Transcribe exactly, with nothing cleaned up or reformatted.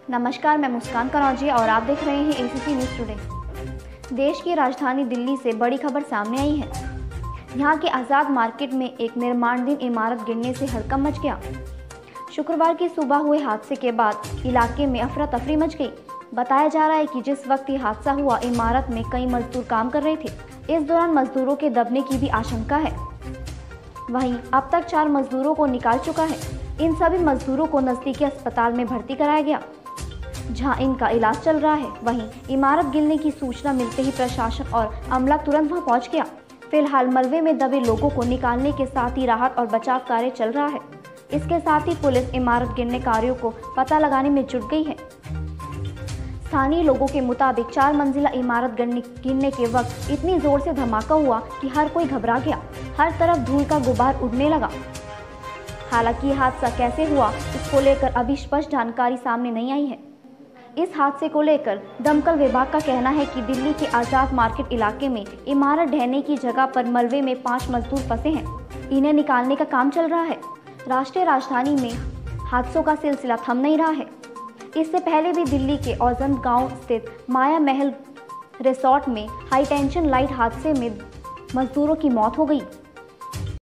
नमस्कार, मैं मुस्कान कनौजिया और आप देख रहे हैं एसीसी न्यूज़ टुडे। देश की राजधानी दिल्ली से बड़ी खबर सामने आई है। यहां के आज़ाद मार्केट में एक निर्माणाधीन इमारत गिरने से हड़कंप मच गया। शुक्रवार की सुबह हुए हादसे के बाद इलाके में अफरा तफरी मच गई। बताया जा रहा है कि जिस वक्त ये हादसा हुआ, इमारत में कई मजदूर काम कर रहे थे। इस दौरान मजदूरों के दबने की भी आशंका है। वहीं अब तक चार मजदूरों को निकाल चुका है। इन सभी मजदूरों को नजदीकी अस्पताल में भर्ती कराया गया, जहां इनका इलाज चल रहा है। वहीं इमारत गिरने की सूचना मिलते ही प्रशासन और अमला तुरंत वहां पहुंच गया। फिलहाल मलबे में दबे लोगों को निकालने के साथ ही राहत और बचाव कार्य चल रहा है। इसके साथ ही पुलिस इमारत गिरने कार्यों को पता लगाने में जुट गई है। स्थानीय लोगों के मुताबिक चार मंजिला इमारत गिरने गिरने के वक्त इतनी जोर से धमाका हुआ कि हर कोई घबरा गया। हर तरफ धूल का गुबार उड़ने लगा। हालांकि यह हादसा कैसे हुआ, इसको लेकर अभी स्पष्ट जानकारी सामने नहीं आई है। इस हादसे को लेकर दमकल विभाग का कहना है कि दिल्ली के आज़ाद मार्केट इलाके में इमारत ढहने की जगह पर मलबे में पांच मजदूर फंसे हैं। इन्हें निकालने का काम चल रहा है। राष्ट्रीय राजधानी में हादसों का सिलसिला थम नहीं रहा है। इससे पहले भी दिल्ली के औजंत गांव स्थित माया महल रिसोर्ट में हाई टेंशन लाइट हादसे में मजदूरों की मौत हो गई।